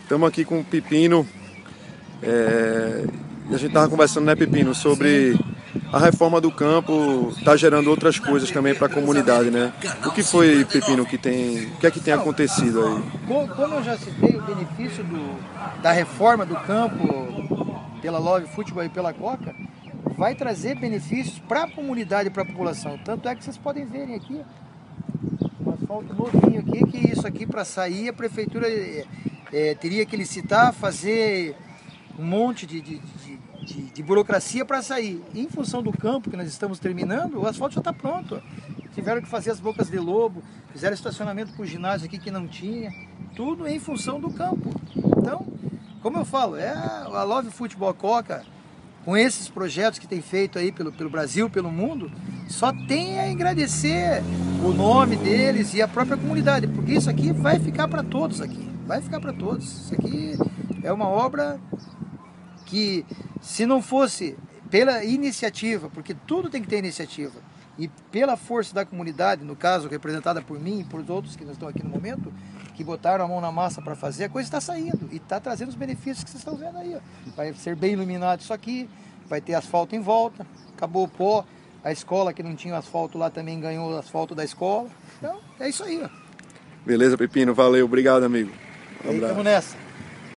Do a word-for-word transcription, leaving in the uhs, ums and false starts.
Estamos aqui com o Pepino. É, e a gente estava conversando, né, Pepino, sobre a reforma do campo está gerando outras coisas também para a comunidade, né? O que foi, Pepino, que tem, o que é que tem acontecido aí? Como eu já citei, o benefício do, da reforma do campo pela Love Futebol e pela Coca vai trazer benefícios para a comunidade e para a população. Tanto é que vocês podem verem aqui um asfalto novinho aqui, que isso aqui para sair a prefeitura é, é, teria que licitar, fazer um monte de, de, de, de, de burocracia para sair. E em função do campo que nós estamos terminando, o asfalto já está pronto. Tiveram que fazer as bocas de lobo, fizeram estacionamento para o ginásio aqui que não tinha, tudo em função do campo. Então, como eu falo, é a Love Futebol Coca, com esses projetos que tem feito aí pelo, pelo Brasil, pelo mundo, só tem a agradecer o nome deles e a própria comunidade, porque isso aqui vai ficar para todos aqui, vai ficar para todos. Isso aqui é uma obra que, se não fosse pela iniciativa, porque tudo tem que ter iniciativa, e pela força da comunidade, no caso representada por mim e por outros que não estão aqui no momento, que botaram a mão na massa para fazer, a coisa está saindo e está trazendo os benefícios que vocês estão vendo aí. Ó. Vai ser bem iluminado isso aqui, vai ter asfalto em volta, acabou o pó, a escola que não tinha asfalto lá também ganhou o asfalto da escola. Então, é isso aí. Ó. Beleza, Pepino, valeu, obrigado, amigo. Um abraço. Estamos nessa.